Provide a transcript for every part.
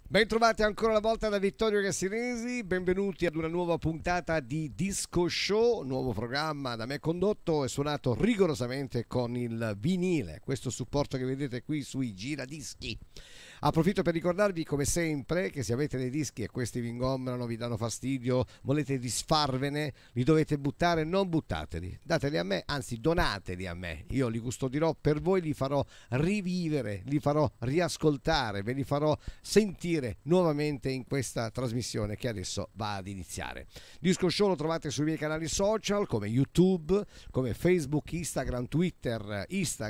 Bentrovati ancora una volta da Vittorio Cassinesi, benvenuti ad una nuova puntata di Disco Show, nuovo programma da me condotto e suonato rigorosamente con il vinile, questo supporto che vedete qui sui giradischi. Approfitto per ricordarvi come sempre che se avete dei dischi e questi vi ingombrano, vi danno fastidio, volete disfarvene, li dovete buttare, non buttateli, dateli a me, anzi donateli a me, io li custodirò per voi, li farò rivivere, li farò riascoltare, ve li farò sentire nuovamente in questa trasmissione che adesso va ad iniziare. Disco Show lo trovate sui miei canali social come YouTube, come Facebook, Instagram, Twitter,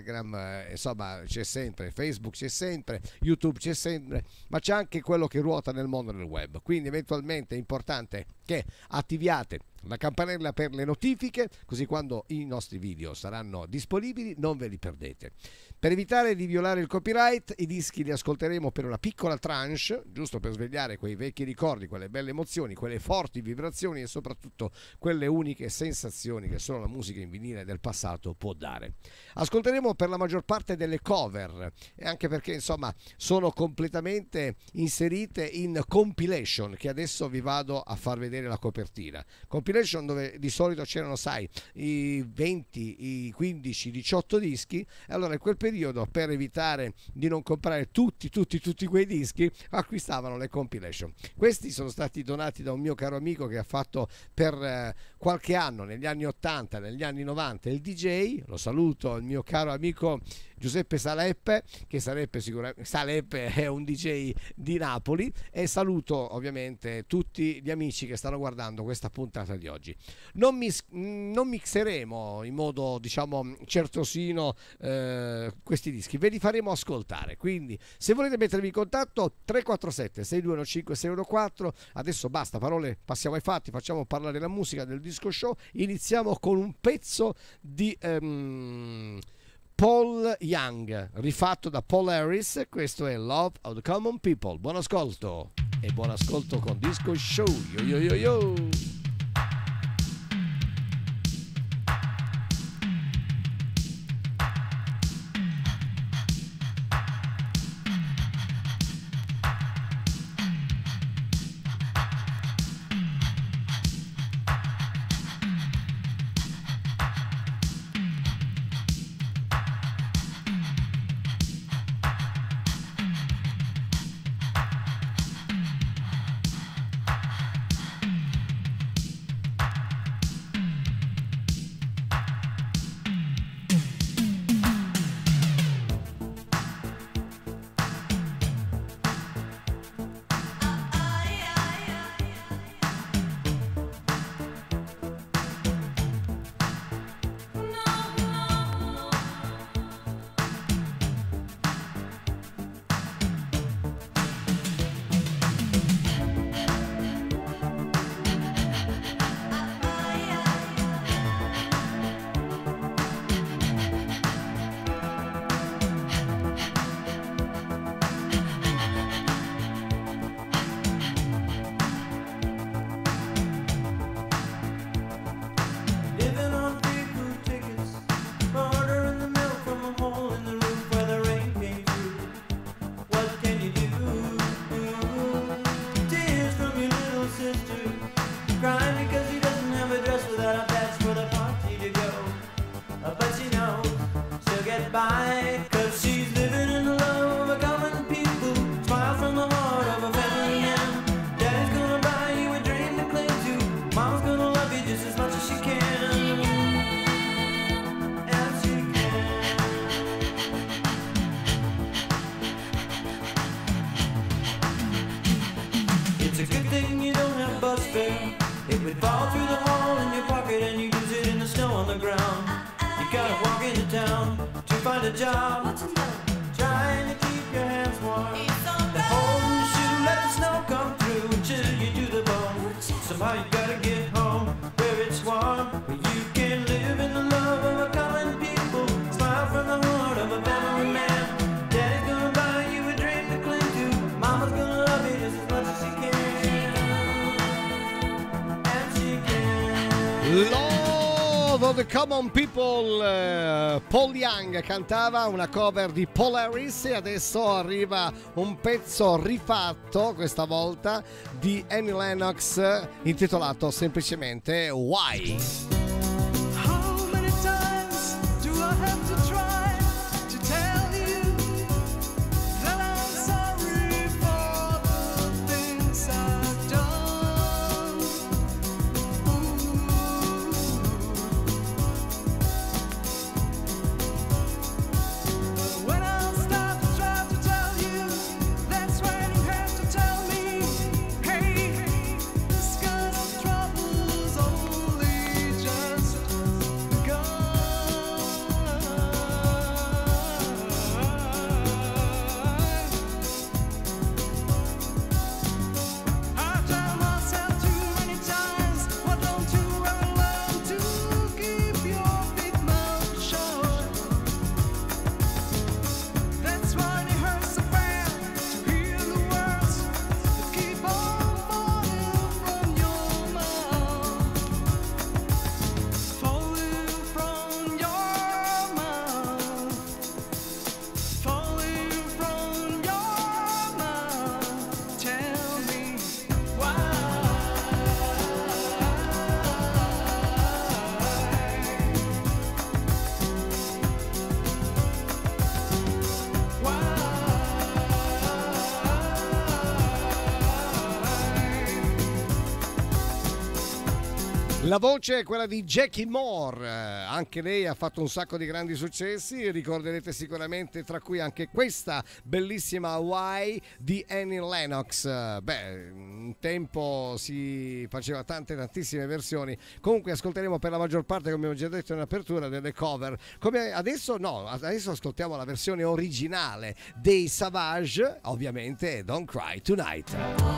insomma c'è sempre, Facebook c'è sempre, YouTube c'è sempre, ma c'è anche quello che ruota nel mondo del web, quindi eventualmente è importante che attiviate la campanella per le notifiche, così quando i nostri video saranno disponibili non ve li perdete. Per evitare di violare il copyright, i dischi li ascolteremo per una piccola tranche, giusto per svegliare quei vecchi ricordi, quelle belle emozioni, quelle forti vibrazioni e soprattutto quelle uniche sensazioni che solo la musica in vinile del passato può dare. Ascolteremo per la maggior parte delle cover, e anche perché insomma sono completamente inserite in compilation, che adesso vi vado a far vedere la copertina. Compilation dove di solito c'erano, sai, i 20, i 15, i 18 dischi, e allora in quel periodo, per evitare di non comprare tutti quei dischi, acquistavano le compilation. Questi sono stati donati da un mio caro amico che ha fatto per qualche anno, negli anni 80, negli anni 90, il DJ. Lo saluto, il mio caro amico Giuseppe Saleppe, che sarebbe sicuramente, Saleppe è un DJ di Napoli, e saluto ovviamente tutti gli amici che stanno guardando questa puntata di oggi. Non mixeremo in modo, diciamo, certosino questi dischi, ve li faremo ascoltare, quindi se volete mettervi in contatto 347 6215 614. Adesso basta parole, passiamo ai fatti, facciamo parlare la musica del Disco Show. Iniziamo con un pezzo di Paul Young, rifatto da Paul Harris. Questo è Love of the Common People. Buon ascolto e buon ascolto con Disco Show. Yo yo yo yo. the Common People, Paul Young cantava una cover di Polaris e adesso arriva un pezzo rifatto, questa volta di Annie Lennox, intitolato semplicemente Why. La voce è quella di Jackie Moore, anche lei ha fatto un sacco di grandi successi, ricorderete sicuramente, tra cui anche questa bellissima Why di Annie Lennox. Beh, un tempo si faceva tantissime versioni, comunque ascolteremo per la maggior parte, come ho già detto in apertura, delle cover. Come adesso ascoltiamo la versione originale dei Savage, ovviamente Don't Cry Tonight.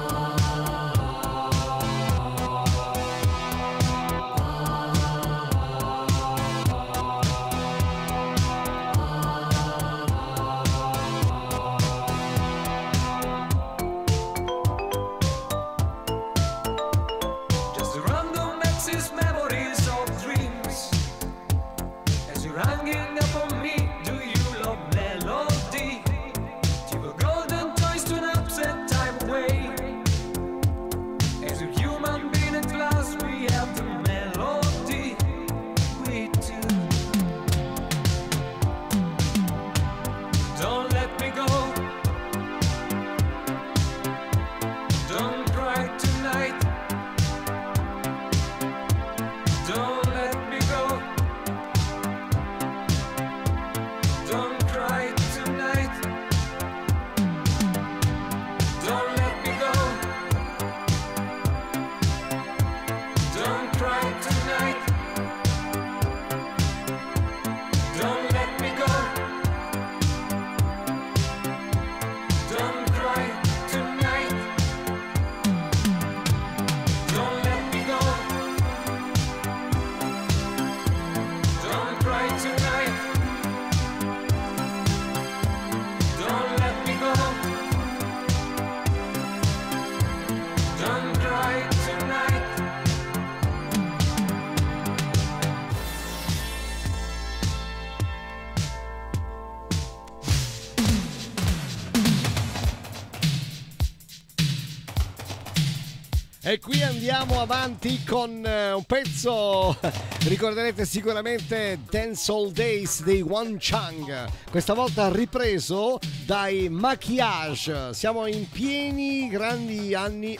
E qui andiamo avanti con un pezzo, ricorderete sicuramente Dance All Days dei One Chang, questa volta ripreso dai Maquillage. Siamo in pieni grandi anni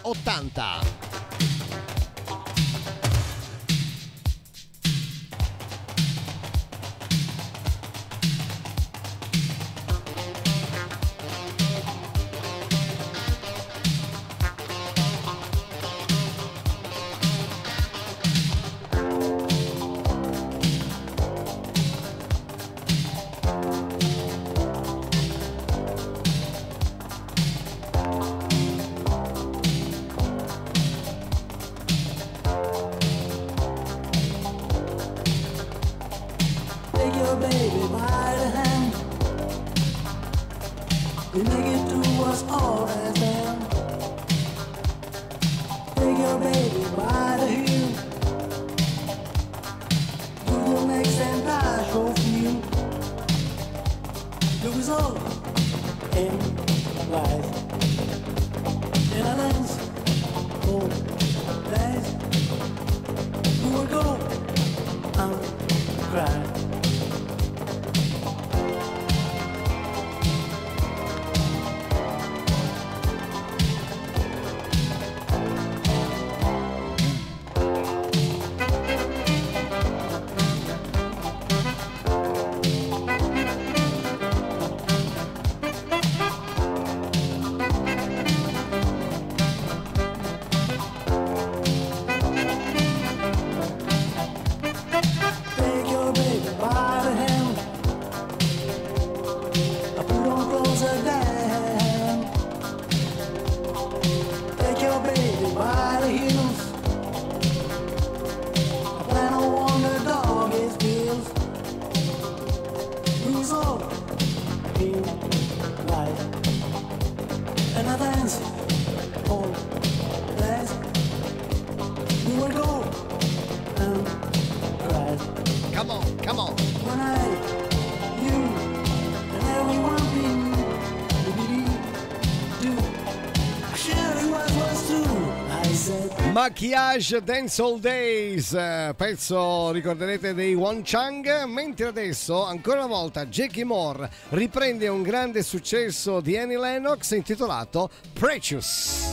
80. Take your baby by the heel. next and I sure feel it was all in life. And I dance all days. We would go and cry. Maquillage Dance All Days, pezzo ricorderete dei Won Chang, mentre adesso ancora una volta Jackie Moore riprende un grande successo di Annie Lennox intitolato Precious.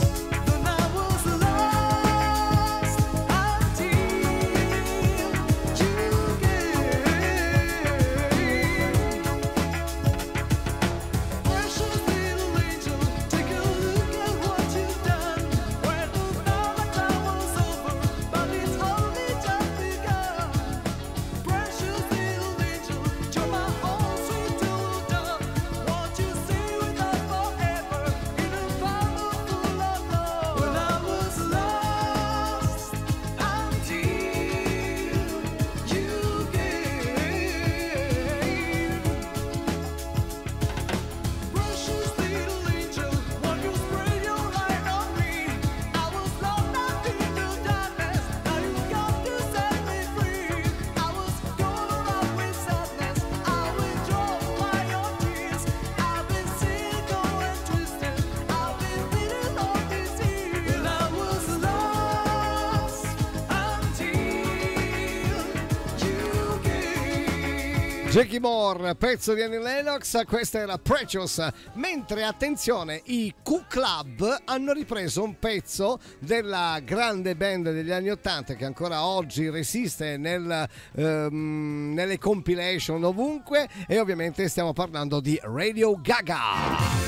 Jackie Moore, pezzo di Annie Lennox, questa era Precious, mentre attenzione, i Q-Club hanno ripreso un pezzo della grande band degli anni '80 che ancora oggi resiste nelle compilation ovunque, e ovviamente stiamo parlando di Radio Gaga.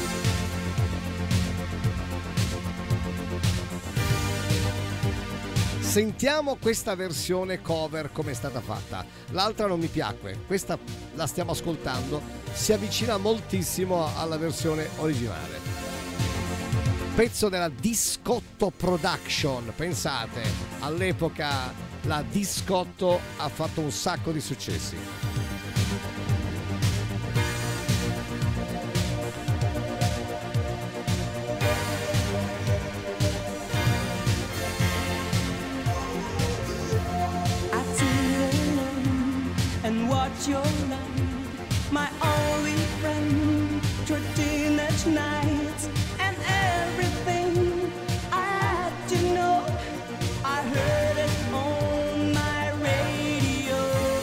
Sentiamo questa versione cover come è stata fatta. L'altra non mi piacque, questa la stiamo ascoltando, si avvicina moltissimo alla versione originale. Pezzo della Discotto Production, pensate, all'epoca la Discotto ha fatto un sacco di successi. Your love, my only friend, through teenage nights and everything I had to know. I heard it on my radio.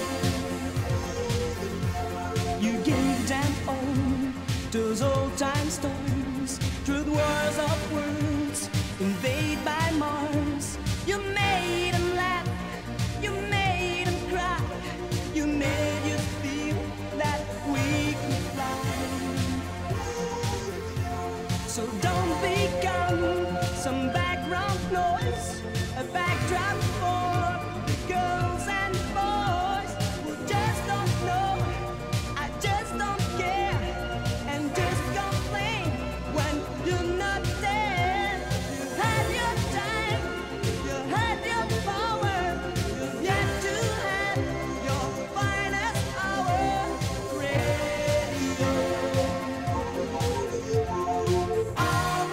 You gave them all those old time stories, truth wars of words, invade by Mars. You made them laugh, you made them cry, you made you feel that we could fly. So don't become some background noise, a backdrop for the girls and boys who just don't know, I just don't care, and just complain when you're not there. You had your time, you had your power, you've yet to have your finest hour. Radio. All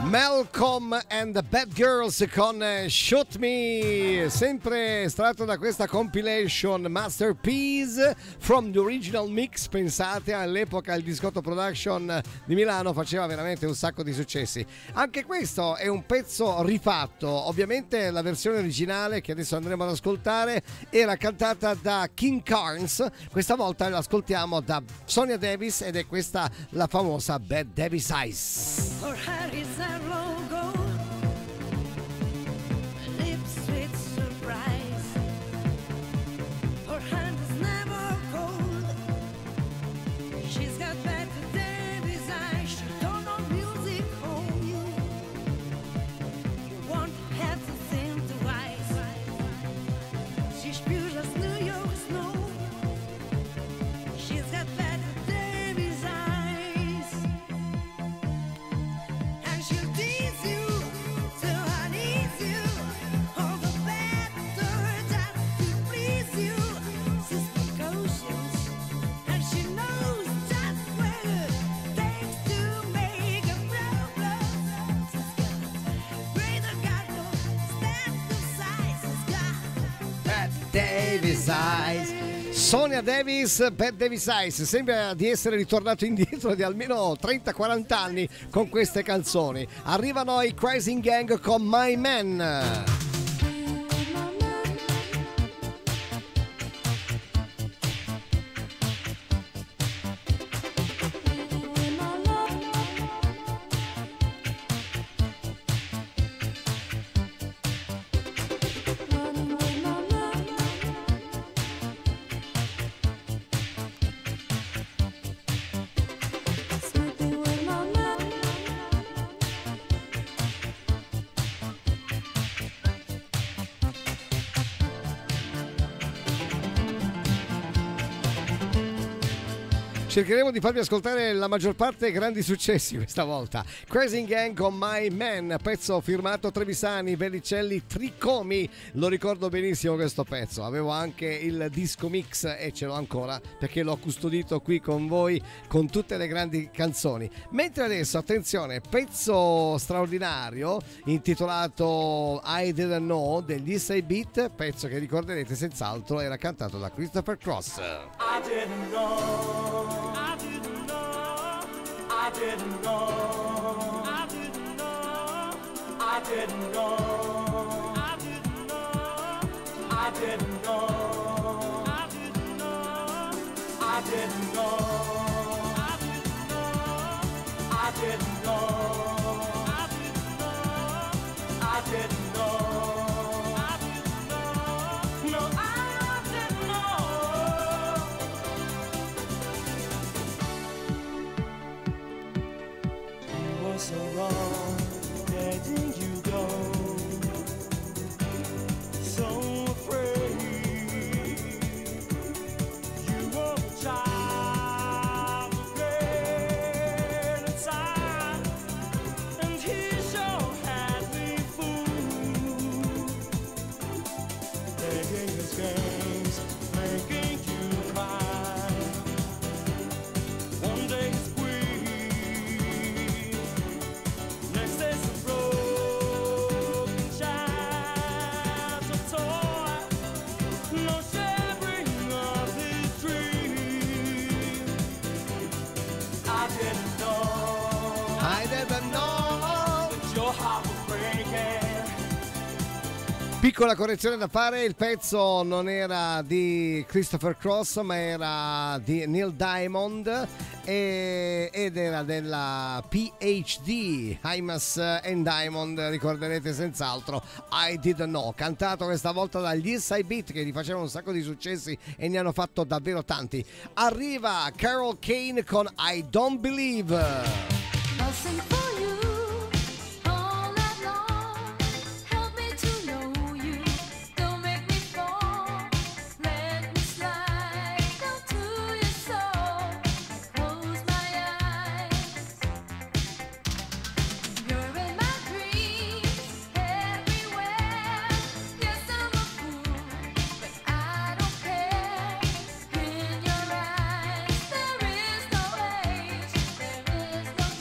Malcolm and the Bad Girls con Shoot Me, sempre estratto da questa compilation Masterpiece from the Original Mix. Pensate, all'epoca il Discotto Production di Milano faceva veramente un sacco di successi. Anche questo è un pezzo rifatto, ovviamente la versione originale che adesso andremo ad ascoltare era cantata da King Carnes, questa volta l'ascoltiamo da Sonia Davis ed è questa la famosa Bad Davis Eyes. Her hair is a logo, lips with surprise. Her hand is never cold. She's got bad Davis eyes. She don't know music on you. You won't have to think twice. She's pure as New York snow. She's got bad Davis eyes. And she'll tease you to unease you. All the better just to please you. She's precocious and she knows just what it takes to make a problem. She's got greater got no stand aside. She's got Bad Davis Eyes. Sonia Davis, Bad Davis Eyes, sembra di essere ritornato indietro di almeno 30-40 anni con queste canzoni. Arrivano i Crazy Gang con My Man. Cercheremo di farvi ascoltare la maggior parte grandi successi questa volta. Crazy Gang con My Man, pezzo firmato Trevisani, Verricelli, Tricomi. Lo ricordo benissimo questo pezzo. Avevo anche il disco mix e ce l'ho ancora perché l'ho custodito qui con voi con tutte le grandi canzoni. Mentre adesso, attenzione, pezzo straordinario intitolato I Didn't Know degli East Side Beat, pezzo che ricorderete senz'altro era cantato da Christopher Cross. I didn't know. I didn't know. I didn't know. I didn't know. I didn't know. I didn't know. I didn't know. I didn't know. I didn't know. I didn't know. I didn't know. I didn't know. I didn't know. No, I didn't know. You were so wrong, letting you go. So afraid. You were a child of great inside, and he sure had me fooled. Playing his games, making you cry. One day it's queen, next day's a broken child's toy. No sharing of his dream. I didn't know. I didn't know. That your heart was breaking. Piccola correzione da fare, il pezzo non era di Christopher Cross ma era di Neil Diamond ed era della PhD, Hymas and Diamond, ricorderete senz'altro. I Didn't Know, cantato questa volta dagli East Side Beat che gli facevano un sacco di successi e ne hanno fatto davvero tanti. Arriva Carol Kane con I Don't Believe. I'll sing for you all night long. Help me to know you. Don't make me fall. Let me slide down to your soul. Close my eyes. You're in my dreams everywhere. Yes, I'm a fool, but I don't care. In your eyes there is no age, there is no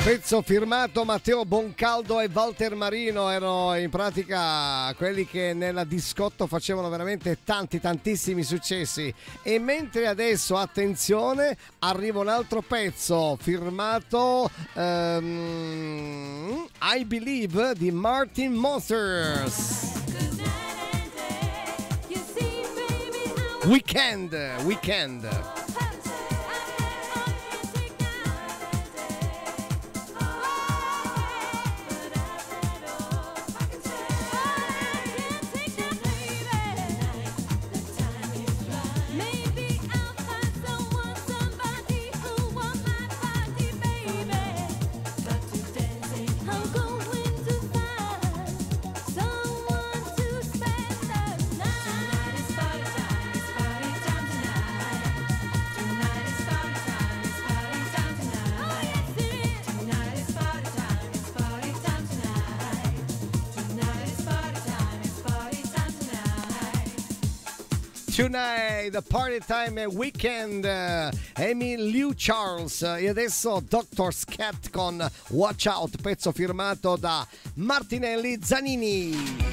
Pezzo firmato Matteo Boncaldo e Walter Marino, erano in pratica quelli che nella discotto facevano veramente tantissimi successi. E mentre adesso, attenzione, arriva un altro pezzo firmato I Believe di Martin Monsters. Weekend. Tonight, the party time è Weekend, Amy Lou Charles e adesso Dr. Scat con Watch Out, pezzo firmato da Martinelli Zanini.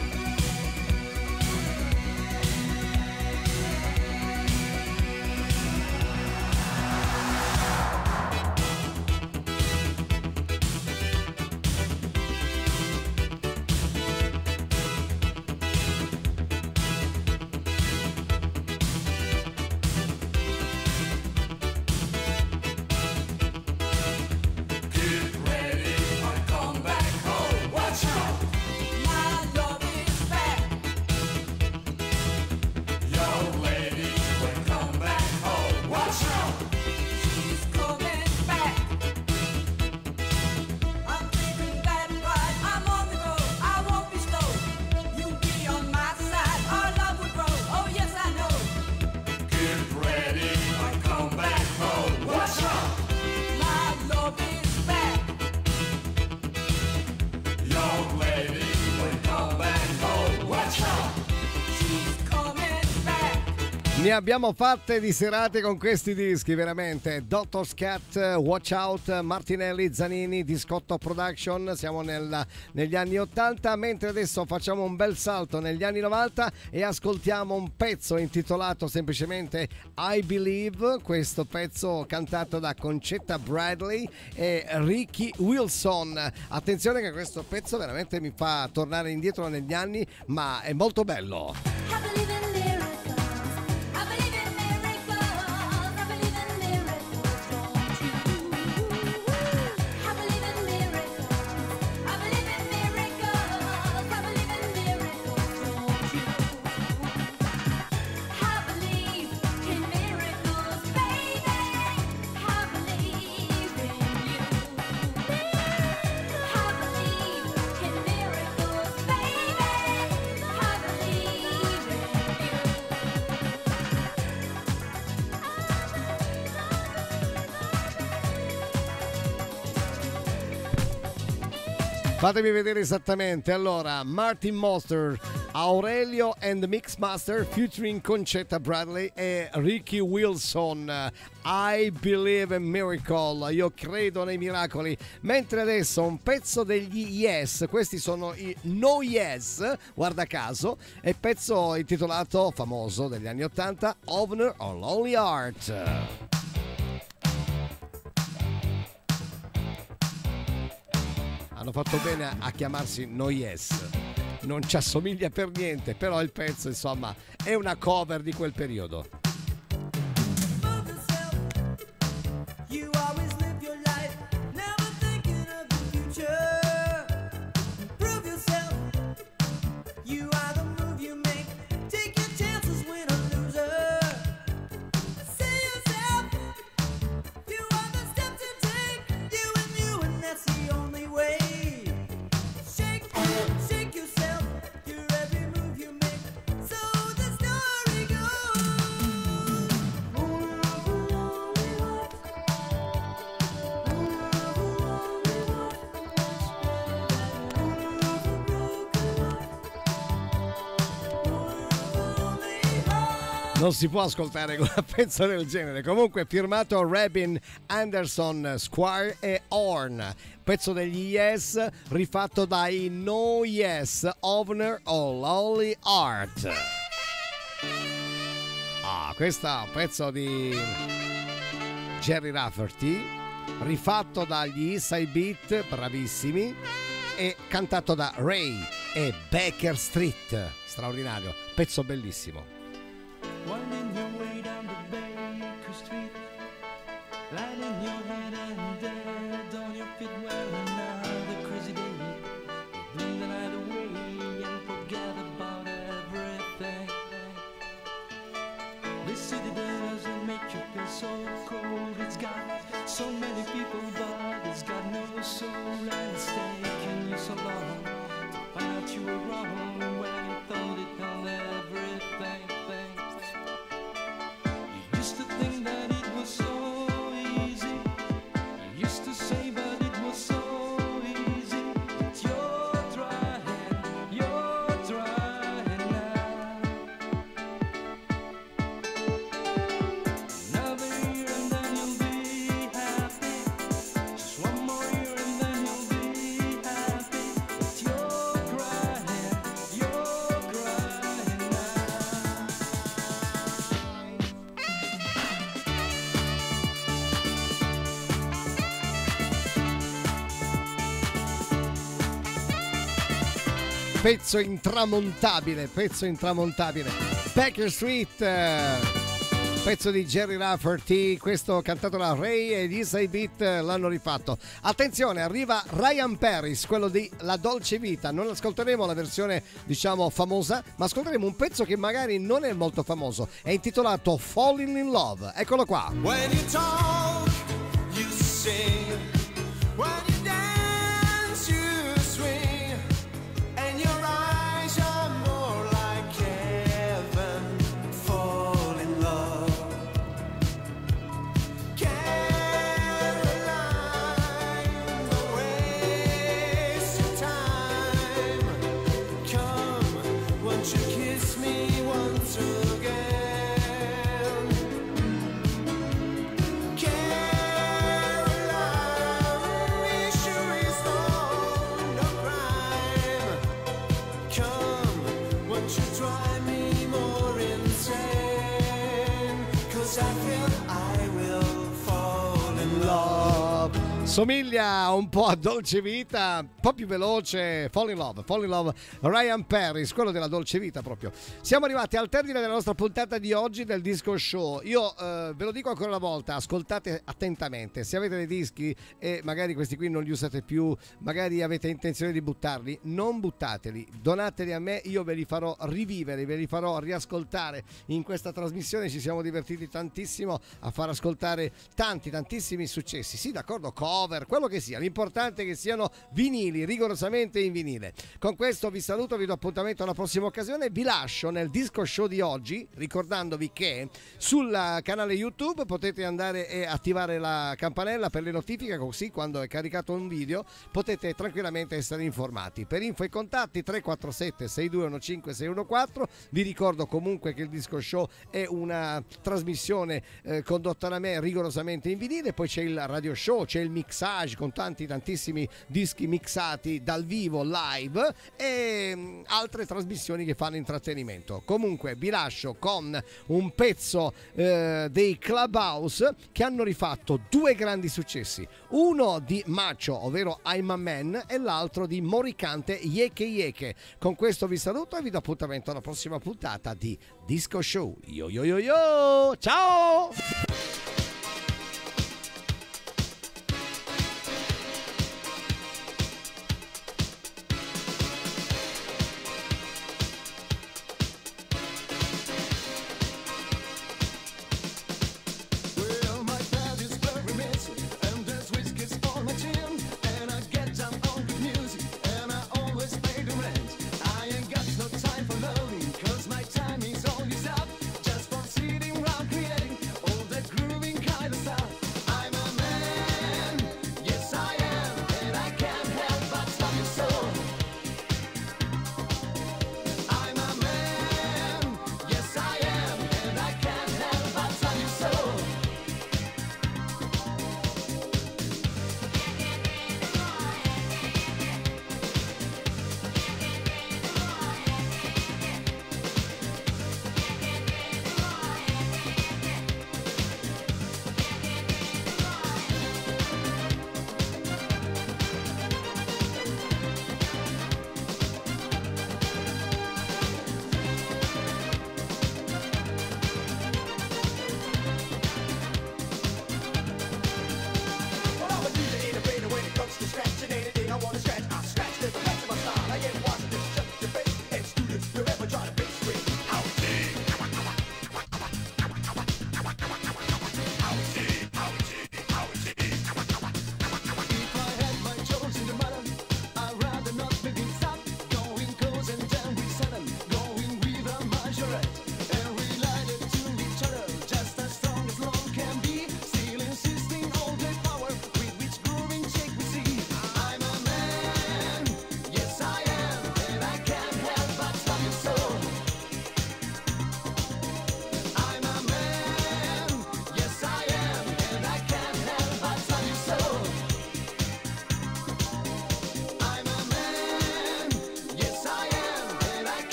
Ne abbiamo fatte di serate con questi dischi, veramente. Dr. Scat, Watch Out, Martinelli, Zanini, Discotto Production. Siamo negli anni 80, mentre adesso facciamo un bel salto negli anni 90 e ascoltiamo un pezzo intitolato semplicemente I Believe. Questo pezzo cantato da Concetta Bradley e Ricky Wilson. Attenzione che questo pezzo veramente mi fa tornare indietro negli anni, ma è molto bello. Fatemi vedere esattamente. Allora, Martin Monster, Aurelio and the Mixmaster featuring Concetta Bradley e Ricky Wilson. I Believe in Miracle, io credo nei miracoli. Mentre adesso un pezzo degli Yes, questi sono i No Yes, guarda caso, e pezzo intitolato, famoso degli anni 80, Owner of Lonely Heart. Hanno fatto bene a chiamarsi No Yes, non ci assomiglia per niente, però il pezzo insomma è una cover di quel periodo. Shake yourself, your every move you make. So the story goes. non si può ascoltare con un pezzo del genere. Comunque firmato Rabin, Anderson, Squire e Horn, pezzo degli Yes rifatto dai No Yes, Ovner o Lonely Heart. Questo è un pezzo di Jerry Rafferty rifatto dagli Eastside Beat, bravissimi, e cantato da Ray e Baker Street. Straordinario, pezzo bellissimo. Winding your way down the Baker Street, lighting your head and dead on your feet, well another crazy day. You bring the night away and forget about everything. This city doesn't make you feel so cold. It's got so many people, but it's got no soul, and it's taken you so long to find out you were wrong when you thought it held everything. You used to think that it was so easy. You used to say, but it was so easy. But you're trying now. Another year and then you'll be happy. Just one more year and then you'll be happy. But you're crying now. Pezzo intramontabile. Baker Street, pezzo di Jerry Rafferty, questo cantato da Ray e gli Eastside Beat l'hanno rifatto. Attenzione, arriva Ryan Paris, quello di La Dolce Vita. Non ascolteremo la versione diciamo famosa, ma ascolteremo un pezzo che magari non è molto famoso. È intitolato Falling in Love. Eccolo qua. When you talk, you sing. When you dance, you swing. And your eyes are more like heaven. Fall in love. Caroline, don't waste your time. Come, won't you kiss me once again? Caroline, be sure it's no crime. Come, won't you drive me more insane? 'Cause I feel I will fall in love. Somiglia un po' a Dolce Vita, un po' più veloce. Fall in Love, Ryan Paris, quello della Dolce Vita proprio. Siamo arrivati al termine della nostra puntata di oggi del Disco Show. Io ve lo dico ancora una volta, ascoltate attentamente. Se avete dei dischi e magari questi qui non li usate più, magari avete intenzione di buttarli, non buttateli, donateli a me, io ve li farò rivivere, ve li farò riascoltare. In questa trasmissione ci siamo divertiti tantissimo a far ascoltare tantissimi successi. Sì, d'accordo, cover, quello che sia, l'importante è che siano vinili, rigorosamente in vinile. Con questo vi saluto, vi do appuntamento alla prossima occasione, vi lascio nel Disco Show di oggi ricordandovi che sul canale YouTube potete andare e attivare la campanella per le notifiche, così quando è caricato un video potete tranquillamente essere informati. Per info e contatti 347 6215 614. Vi ricordo comunque che il Disco Show è una trasmissione condotta da me rigorosamente in vinile, poi c'è il radio show, c'è il mixage con tantissimi dischi mixati dal vivo, live, e altre trasmissioni che fanno intrattenimento. Comunque vi lascio con un pezzo dei Clubhouse che hanno rifatto due grandi successi, uno di Macho, ovvero I'm a Man, e l'altro di Moricante, Yeke Yeke. Con questo vi saluto e vi do appuntamento alla prossima puntata di Disco Show. Yo yo yo yo, ciao!